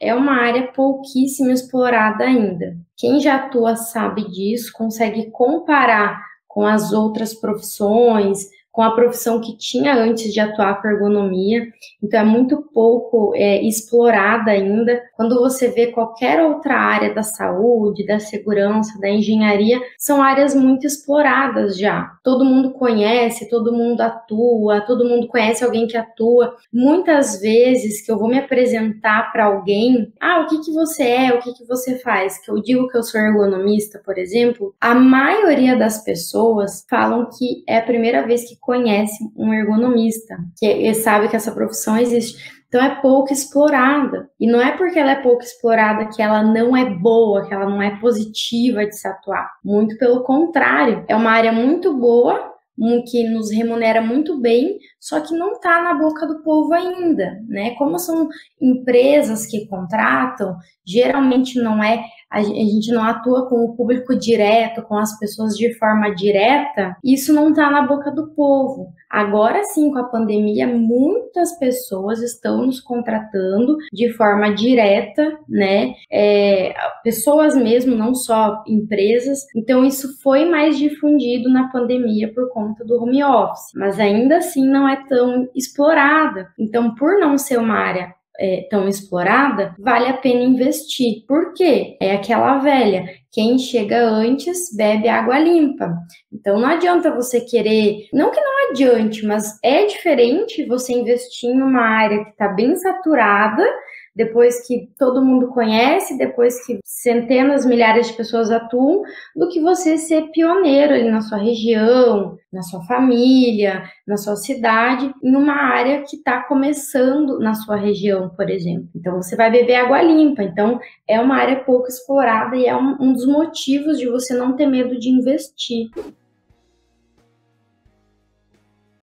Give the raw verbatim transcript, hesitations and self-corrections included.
é uma área pouquíssimo explorada ainda. Quem já atua sabe disso, consegue comparar com as outras profissões, com a profissão que tinha antes de atuar com ergonomia, então é muito pouco é, explorada ainda. Quando você vê qualquer outra área da saúde, da segurança, da engenharia, são áreas muito exploradas já. Todo mundo conhece, todo mundo atua, todo mundo conhece alguém que atua. Muitas vezes que eu vou me apresentar para alguém, ah, o que que você é, o que que você faz? Que eu digo que eu sou ergonomista, por exemplo, a maioria das pessoas falam que é a primeira vez que conhece um ergonomista, que sabe que essa profissão existe. Então é pouco explorada. E não é porque ela é pouco explorada que ela não é boa, que ela não é positiva de se atuar. Muito pelo contrário. É uma área muito boa, que nos remunera muito bem, só que não está na boca do povo ainda, né? Como são empresas que contratam, geralmente não é, a gente não atua com o público direto, com as pessoas de forma direta, isso não está na boca do povo. Agora sim, com a pandemia, muitas pessoas estão nos contratando de forma direta, né? É, pessoas mesmo, não só empresas. Então, isso foi mais difundido na pandemia por conta do home office, mas ainda assim não é tão explorada. Então, por não ser uma área É, tão explorada, vale a pena investir. Por quê? É aquela velha, quem chega antes bebe água limpa. Então não adianta você querer, não que não adiante, mas é diferente você investir em uma área que está bem saturada, depois que todo mundo conhece, depois que centenas, milhares de pessoas atuam, do que você ser pioneiro ali na sua região, na sua família, na sua cidade, em uma área que está começando na sua região, por exemplo. Então, você vai beber água limpa. Então, é uma área pouco explorada e é um, um dos motivos de você não ter medo de investir.